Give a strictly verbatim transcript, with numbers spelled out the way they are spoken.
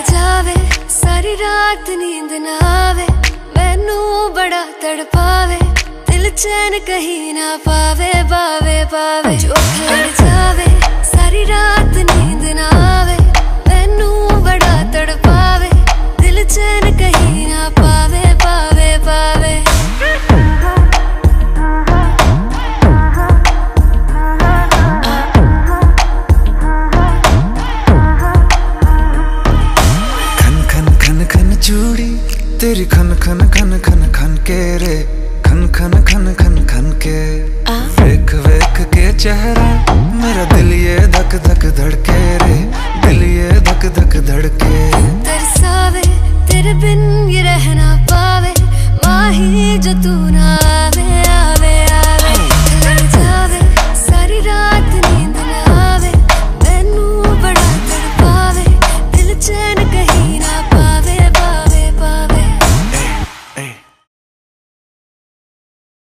जावे, सारी रात नींद ना आवे, मैनू बड़ा तड़पावे, दिल चैन कहीं ना पावे पावे पावे। जो लड़ जावे, सारी रात नींद ना आवे, मैनू बड़ा तड़पावे, दिल चैन कहीं ना पावे पावे पावे। चूड़ी तेरी खन खन खन खन खन के रे, खन खन खन खन खन के। वेख वेख के चेहरा मेरा दिल ये धक धक धड़के रे, दिल ये धक धक धड़के।